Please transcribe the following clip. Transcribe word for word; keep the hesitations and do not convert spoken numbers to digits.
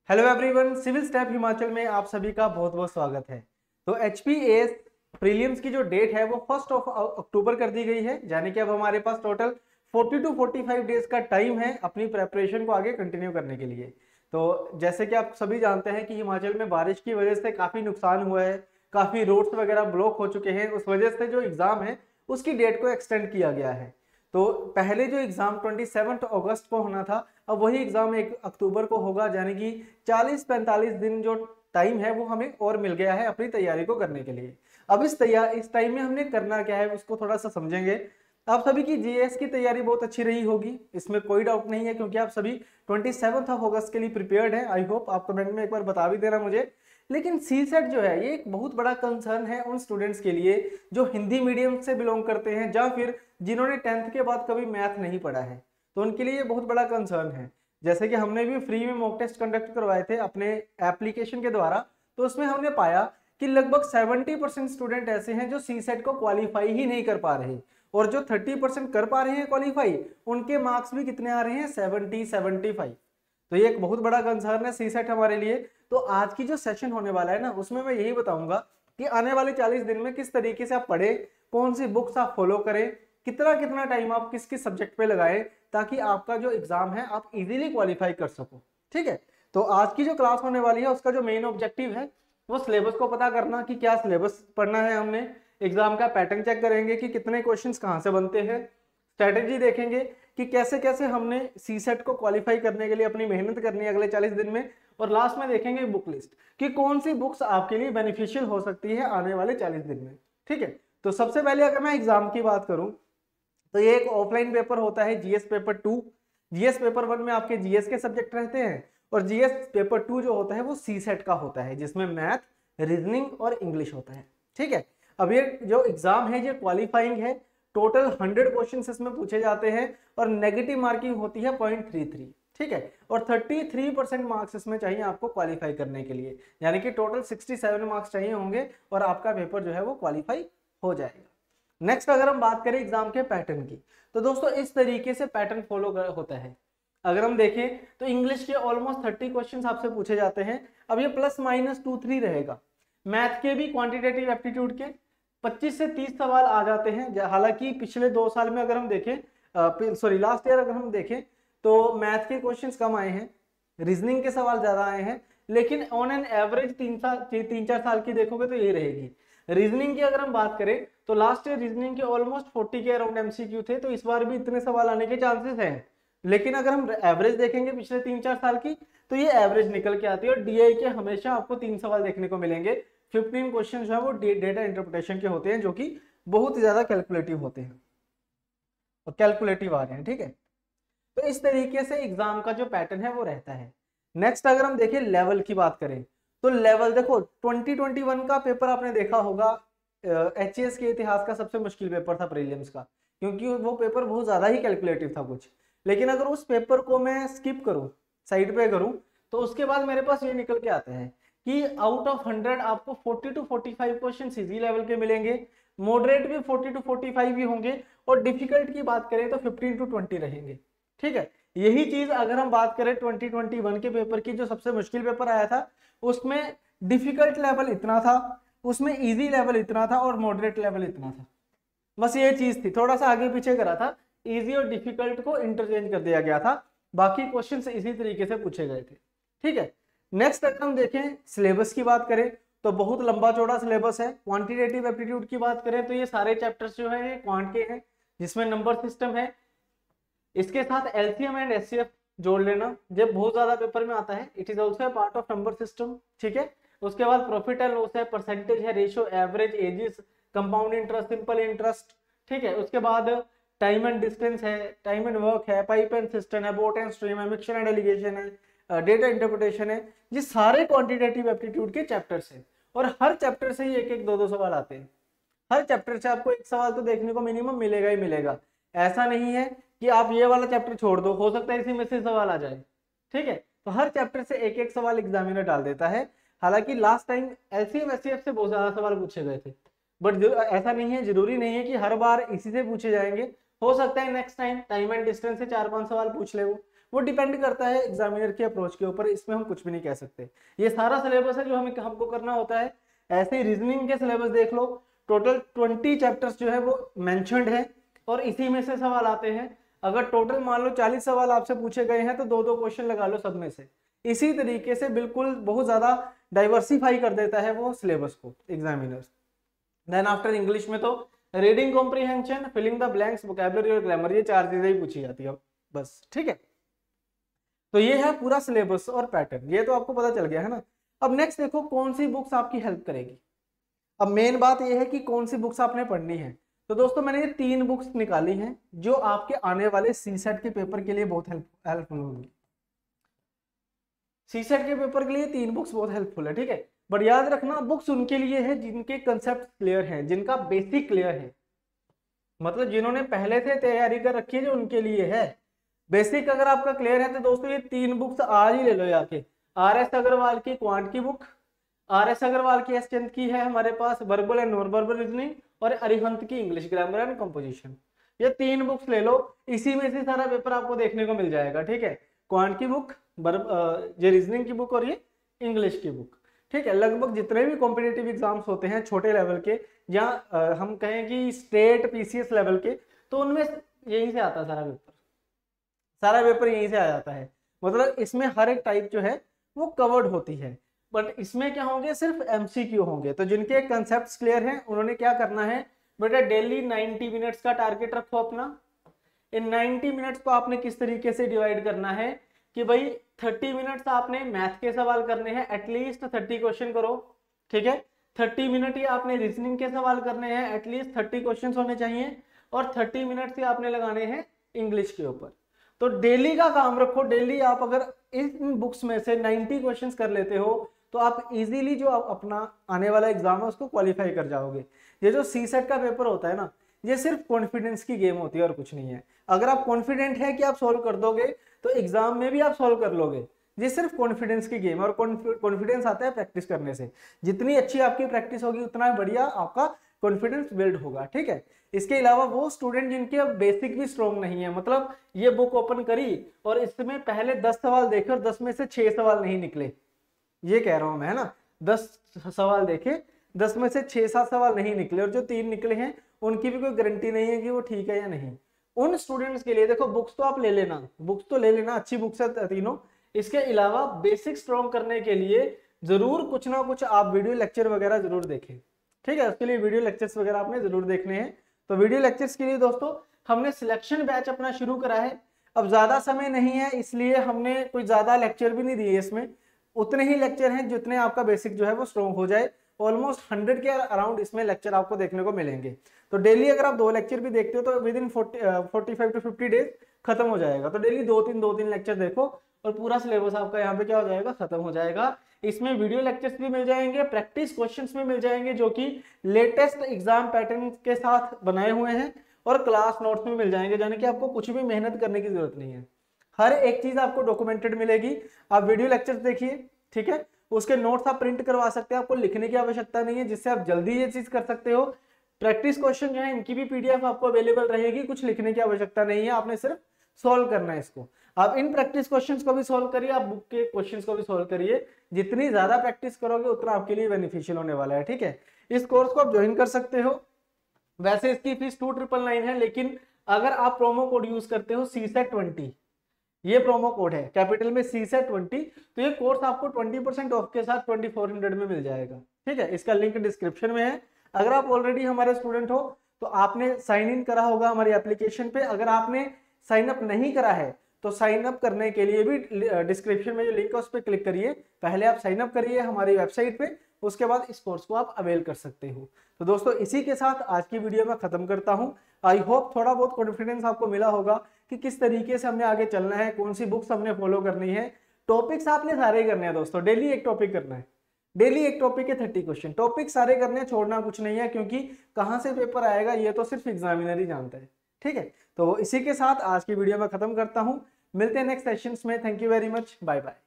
Hello everyone, civil step Himachal में आप सभी का बहुत बहुत स्वागत है। तो H P A S prelims की जो डेट है वो फर्स्ट ऑफ अक्टूबर कर दी गई है, यानी कि अब हमारे पास टोटल चालीस टू पैंतालीस डेज का टाइम है अपनी प्रेपरेशन को आगे कंटिन्यू करने के लिए। तो जैसे कि आप सभी जानते हैं कि हिमाचल में बारिश की वजह से काफ़ी नुकसान हुआ है, काफ़ी रोड्स वगैरह ब्लॉक हो चुके हैं। उस वजह से जो एग्ज़ाम है उसकी डेट को एक्सटेंड किया गया है। तो पहले जो एग्ज़ाम सत्ताईस अगस्त को होना था, अब वही एग्ज़ाम एक अक्टूबर को होगा, यानी कि चालीस पैंतालीस दिन जो टाइम है वो हमें और मिल गया है अपनी तैयारी को करने के लिए। अब इस तैयार इस टाइम में हमने करना क्या है उसको थोड़ा सा समझेंगे। आप सभी की जी एस की तैयारी बहुत अच्छी रही होगी, इसमें कोई डाउट नहीं है, क्योंकि आप सभी सत्ताईस अगस्त के लिए प्रिपेयर्ड हैं। आई होप आप कमेंट में एक बार बता भी देना मुझे। लेकिन सी सेट जो है ये एक बहुत बड़ा कंसर्न है उन स्टूडेंट्स के लिए जो हिंदी मीडियम से बिलोंग करते हैं या फिर जिन्होंने टेंथ के बाद कभी मैथ नहीं पढ़ा है, तो उनके लिए ये बहुत बड़ा कंसर्न है। जैसे कि हमने भी फ्री में मॉक टेस्ट कंडक्ट करवाए थे अपने एप्लीकेशन के द्वारा, तो उसमें हमने पाया कि लगभग सत्तर परसेंट स्टूडेंट ऐसे हैं जो सी सेट को क्वालिफाई ही नहीं कर पा रहे, और जो तीस परसेंट कर पा रहे हैं क्वालिफाई, उनके मार्क्स भी कितने आ रहे हैं, सत्तर पचहत्तर। तो ये एक बहुत बड़ा कंसर्न है सी सेट हमारे लिए। तो आज की जो सेशन होने वाला है ना, उसमें मैं यही बताऊंगा कि आने वाले चालीस दिन में किस तरीके से आप पढ़े, कौन सी बुक्स आप फॉलो करें, कितना कितना टाइम आप किस किस सब्जेक्ट पे लगाएं, ताकि आपका जो एग्जाम है आप इजीली क्वालिफाई कर सको। ठीक है, तो आज की जो क्लास होने वाली है उसका जो मेन ऑब्जेक्टिव है वो सिलेबस को पता करना कि क्या सिलेबस पढ़ना है हमने, एग्जाम का पैटर्न चेक करेंगे कि कितने क्वेश्चंस कहाँ से बनते हैं, स्ट्रेटेजी देखेंगे कि कैसे कैसे हमने सी सेट को क्वालिफाई करने के लिए अपनी मेहनत करनी है अगले चालीस दिन में, और लास्ट में देखेंगे बुक लिस्ट कि कौन सी बुक्स आपके लिए बेनिफिशियल हो सकती है आने वाले चालीस दिन में। ठीक है, तो सबसे पहले अगर मैं एग्जाम की बात करूं तो ये एक ऑफलाइन पेपर होता है GS paper two. GS paper one में आपके जीएस के सब्जेक्ट रहते हैं, और जीएस पेपर टू जो होता है वो सी सेट का होता है, जिसमें मैथ, रीजनिंग और इंग्लिश होता है। ठीक है, अब ये जो एग्जाम है ये क्वालिफाइंग है, टोटल हंड्रेड क्वेश्चन इसमें पूछे जाते हैं और नेगेटिव मार्किंग होती है पॉइंट थ्री थ्री। ठीक है, और तैंतीस परसेंट मार्क्स इसमें चाहिए आपको क्वालिफाई करने के लिए, यानी कि टोटल सरसठ मार्क्स चाहिए होंगे और आपका पेपर जो है वो क्वालिफाई हो जाएगा। नेक्स्ट अगर हम बात करें एग्जाम के पैटर्न की, तो दोस्तों इस तरीके से पैटर्न फॉलो होता है। अगर हम देखें तो इंग्लिश के ऑलमोस्ट थर्टी क्वेश्चन आपसे पूछे जाते हैं। अब ये प्लस माइनस टू थ्री रहेगा। मैथ के भी क्वांटिटेटिव एप्टीट्यूड के पच्चीस से तीस सवाल आ जाते हैं। हालांकि पिछले दो साल में अगर हम देखें, सॉरी लास्ट ईयर अगर हम देखें तो मैथ के क्वेश्चंस कम आए हैं, रीजनिंग के सवाल ज्यादा आए हैं, लेकिन ऑन एन एवरेज तीन साल तीन चार साल की देखोगे तो ये रहेगी। रीजनिंग की अगर हम बात करें तो लास्ट ईयर रीजनिंग के ऑलमोस्ट चालीस के अराउंड एमसीक्यू थे, तो इस बार भी इतने सवाल आने के चांसेस हैं। लेकिन अगर हम एवरेज देखेंगे पिछले तीन चार साल की, तो ये एवरेज निकल के आती है, और डीआई के हमेशा आपको तीन सवाल देखने को मिलेंगे। फिफ्टीन क्वेश्चन जो है वो डेटा इंटरप्रिटेशन के होते हैं, जो कि बहुत ज्यादा कैलकुलेटिव होते हैं और कैलकुलेटिव आ रहे हैं। ठीक है, तो इस तरीके से एग्जाम का जो पैटर्न है वो रहता है। नेक्स्ट अगर हम देखें लेवल की बात करें, तो लेवल देखो ट्वेंटी ट्वेंटी वन का पेपर आपने देखा होगा, एचएएस के इतिहास का सबसे मुश्किल पेपर था प्रीलिम्स का, क्योंकि वो पेपर बहुत ज्यादा ही कैलकुलेटिव था कुछ। लेकिन अगर उस पेपर को मैं स्किप करूं, साइड पे करूं, तो उसके बाद मेरे पास ये निकल के आता है कि आउट ऑफ हंड्रेड आपको forty to forty five question easy level के मिलेंगे, मॉडरेट भी फोर्टी टू फोर्टी फाइव ही होंगे, और डिफिकल्ट की बात करें तो फिफ्टीन टू ट्वेंटी रहेंगे। ठीक है, यही चीज अगर हम बात करें ट्वेंटी ट्वेंटी वन के पेपर की, जो सबसे मुश्किल पेपर आया था, उसमें डिफिकल्ट लेवल इतना था, उसमें इजी लेवल इतना था और मॉडरेट लेवल इतना था। बस ये चीज थी, थोड़ा सा आगे पीछे करा था, इजी और डिफिकल्ट को इंटरचेंज कर दिया गया था, बाकी क्वेश्चन इसी तरीके से पूछे गए थे। ठीक है, नेक्स्ट अगर हम देखें सिलेबस की बात करें तो बहुत लंबा चौड़ा सिलेबस है। क्वांटिटेटिव एप्टीट्यूड की बात करें तो ये सारे चैप्टर्स जो है क्वांट के हैं, जिसमें नंबर सिस्टम है, इसके साथ एलसीएम एंड एचसीएफ जोड़ लेना, जब बहुत ज्यादा पेपर में आता है। It is also part of number system. ठीक है, उसके बाद प्रॉफिट एंड लॉस है, परसेंटेज है, ratio, average, ages, compound interest, simple interest. ठीक है, उसके बाद टाइम एंड डिस्टेंस है, टाइम एंड वर्क है, पाइप एंड सिस्टम है, बोट एंड स्ट्रीम है, मिक्सचर एंड एलिगेशन है, डेटा इंटरप्रिटेशन है। ये सारे क्वांटिटेटिव एप्टीट्यूड के चैप्टर्स हैं, और हर चैप्टर से ही एक एक दो दो सवाल आते हैं। हर चैप्टर से आपको एक सवाल तो देखने को मिनिमम मिलेगा ही मिलेगा। ऐसा नहीं है कि आप ये वाला चैप्टर छोड़ दो, हो सकता है इसी में से सवाल आ जाए। ठीक है, तो हर चैप्टर से एक एक सवाल एग्जामिनर डाल देता है। हालांकि लास्ट टाइम एलसीएम एचसीएफ से बहुत ज्यादा सवाल पूछे गए थे, बट ऐसा नहीं है, जरूरी नहीं है कि हर बार इसी से पूछे जाएंगे। हो सकता है next time time and distance से चार पांच सवाल पूछ ले वो वो डिपेंड करता है एग्जामिनर के अप्रोच के ऊपर, इसमें हम कुछ भी नहीं कह सकते। ये सारा सिलेबस है जो हमें हमको करना होता है। ऐसे ही रीजनिंग के सिलेबस देख लो, टोटल ट्वेंटी चैप्टर्स जो है वो मेंशन्ड है और इसी में से सवाल आते हैं। अगर टोटल मान लो चालीस सवाल आपसे पूछे गए हैं तो दो दो क्वेश्चन लगा लो सब में से। इसी तरीके से बिल्कुल बहुत ज्यादा डाइवर्सिफाई कर देता है वो सिलेबस को एग्जामिनर्स। देन आफ्टर इंग्लिश में तो reading comprehension, filling the blanks, vocabulary और ग्रामर, ये चार चीजें ही पूछी जाती है बस, ठीक है। तो ये है पूरा सिलेबस और पैटर्न, ये तो आपको पता चल गया है ना। अब नेक्स्ट देखो कौन सी बुक्स आपकी हेल्प करेगी। अब मेन बात ये है कि कौन सी बुक्स आपने पढ़नी है। तो दोस्तों मैंने ये तीन बुक्स निकाली हैं जो आपके आने वाले सीसेट के पेपर के लिए बहुत हेल्प हेल्पफुल होंगी। सीसेट के पेपर के लिए तीन बुक्स बहुत हेल्पफुल है, ठीक है। बट याद रखना बुक्स उनके लिए है जिनके कंसेप्ट क्लियर हैं, जिनका बेसिक क्लियर है, मतलब जिन्होंने पहले से तैयारी कर रखी है जो उनके लिए है। बेसिक अगर आपका क्लियर है तो दोस्तों ये तीन बुक्स आज ही ले लो जाके। आर एस अग्रवाल की क्वांट की बुक, आर एस अग्रवाल की एस चंद की है हमारे पास verbal and non verbal reasoning, और अरिहंत की इंग्लिश ग्रामर एंड कंपोजिशन। ये तीन बुक्स ले लो, इसी में से सारा पेपर आपको देखने को मिल जाएगा, ठीक है। क्वांट की बुक, ये रीजनिंग की बुक और ये इंग्लिश की बुक, ठीक है। लगभग जितने भी कॉम्पिटिटिव एग्जाम्स होते हैं छोटे लेवल के या हम कहें कि स्टेट पीसीएस लेवल के, तो उनमें यहीं से आता है सारा पेपर, सारा पेपर यहीं से आ जाता है। मतलब इसमें हर एक टाइप जो है वो कवर्ड होती है। बट इसमें क्या होंगे, सिर्फ एमसीक्यू होंगे। तो जिनके कंसेप्ट्स क्लियर हैं उन्होंने क्या करना है बेटा, डेली नाइंटी मिनट्स का टारगेट रखो अपना। इन नाइंटी मिनट्स को आपने किस तरीके से डिवाइड करना है कि भाई थर्टी मिनट्स आपने मैथ के सवाल करने हैं, एटलीस्ट थर्टी क्वेश्चन करो, ठीक है। थर्टी मिनट ही आपने रीजनिंग के सवाल करने हैं, एटलीस्ट थर्टी क्वेश्चन होने चाहिए, और थर्टी मिनट्स ही आपने लगाने हैं इंग्लिश के ऊपर। तो डेली का काम रखो। डेली आप अगर इन बुक्स में से नाइंटी क्वेश्चंस कर लेते हो तो आप इजीली जो आप अपना आने वाला एग्जाम है उसको क्वालिफाई कर जाओगे। ये जो सी सेट का पेपर होता है ना, ये सिर्फ कॉन्फिडेंस की गेम होती है और कुछ नहीं है। अगर आप कॉन्फिडेंट है कि आप सोल्व कर दोगे तो एग्जाम में भी आप सोल्व कर लोगे। ये सिर्फ कॉन्फिडेंस की गेम है, और कॉन्फिडेंस आता है प्रैक्टिस करने से। जितनी अच्छी आपकी प्रैक्टिस होगी उतना बढ़िया आपका कॉन्फिडेंस बिल्ड होगा, ठीक है। इसके अलावा वो स्टूडेंट जिनके अब बेसिक भी स्ट्रॉन्ग नहीं है, मतलब ये बुक ओपन करी और इसमें पहले दस सवाल देखे और दस में से छह सवाल नहीं निकले, ये कह रहा हूं मैं, है ना। दस सवाल देखे, दस में से छह सात सवाल नहीं निकले, और जो तीन निकले हैं उनकी भी कोई गारंटी नहीं है कि वो ठीक है या नहीं। उन स्टूडेंट्स के लिए देखो बुक्स तो आप ले लेना, बुक्स तो ले लेना, अच्छी बुक्स है तीनों। इसके अलावा बेसिक स्ट्रॉन्ग करने के लिए जरूर कुछ ना कुछ आप वीडियो लेक्चर वगैरह जरूर देखें, ठीक है। उसके लिए वीडियो लेक्चर्स वगैरह आपने जरूर देखने हैं। तो वीडियो लेक्चर्स के लिए दोस्तों हमने सिलेक्शन बैच अपना शुरू करा है। अब ज्यादा समय नहीं है इसलिए हमने कोई ज्यादा लेक्चर भी नहीं दिए, इसमें उतने ही लेक्चर हैं जितने आपका बेसिक जो है वो स्ट्रॉन्ग हो जाए। ऑलमोस्ट हंड्रेड के अराउंड इसमें लेक्चर आपको देखने को मिलेंगे। तो डेली अगर आप दो लेक्चर भी देखते हो तो within forty five to fifty days खत्म हो जाएगा। तो डेली दो तीन दो तीन लेक्चर देखो और पूरा सिलेबस आपका यहाँ पे क्या हो जाएगा, खत्म हो जाएगा। इसमें वीडियो लेक्चर्स भी मिल जाएंगे, प्रैक्टिस क्वेश्चंस भी मिल जाएंगे जो कि लेटेस्ट एग्जाम पैटर्न के साथ बनाए हुए हैं, और क्लास नोट्स भी मिल जाएंगे, यानी कि आपको कुछ भी मेहनत करने की जरूरत नहीं है। हर एक चीज आपको डॉक्यूमेंटेड मिलेगी। आप वीडियो लेक्चर्स देखिए, ठीक है, उसके नोट्स आप प्रिंट करवा सकते हैं, आपको लिखने की आवश्यकता नहीं है, जिससे आप जल्दी ये चीज कर सकते हो। प्रैक्टिस क्वेश्चन जो है इनकी भी पीडीएफ आपको अवेलेबल रहेगी, कुछ लिखने की आवश्यकता नहीं है, आपने सिर्फ सॉल्व करना है इसको। आप इन प्रैक्टिस क्वेश्चंस को भी सॉल्व करिए, आप बुक के क्वेश्चंस को भी सॉल्व करिए। जितनी ज्यादा प्रैक्टिस करोगे उतना आपके लिए बेनिफिशियल होने वाला है, ठीक है। इस कोर्स को आप ज्वाइन कर सकते हो। वैसे इसकी फीस टू ट्रिपल नाइन है, लेकिन अगर आप प्रोमो कोड यूज करते हो सी सेट ट्वेंटी, ये प्रोमो कोड है कैपिटल में सी सेट ट्वेंटी, तो ये कोर्स आपको ट्वेंटी परसेंट ऑफ के साथ ट्वेंटी फोर हंड्रेड में मिल जाएगा, ठीक है। इसका लिंक डिस्क्रिप्शन में है। अगर आप ऑलरेडी हमारे स्टूडेंट हो तो आपने साइन इन करा होगा हमारी एप्लीकेशन पे। अगर आपने साइन अप नहीं करा है तो साइन अप करने के लिए भी डिस्क्रिप्शन में जो लिंक है उस पर क्लिक करिए। पहले आप साइन अप करिए हमारी वेबसाइट पे, उसके बाद इस कोर्स को आप अवेल कर सकते हो। तो दोस्तों इसी के साथ आज की वीडियो में खत्म करता हूं। आई होप थोड़ा बहुत कॉन्फिडेंस आपको मिला होगा कि किस तरीके से हमने आगे चलना है, कौन सी बुक्स हमने फॉलो करनी है। टॉपिक्स आपने सारे करने हैं दोस्तों, डेली एक टॉपिक करना है, डेली एक टॉपिक के थर्टी क्वेश्चन, टॉपिक सारे करने हैं, छोड़ना कुछ नहीं है, क्योंकि कहां से पेपर आएगा ये तो सिर्फ एग्जामिनर ही जानता है, ठीक है। तो इसी के साथ आज की वीडियो में खत्म करता हूं। मिलते हैं नेक्स्ट सेशंस में। Thank you very much, bye bye.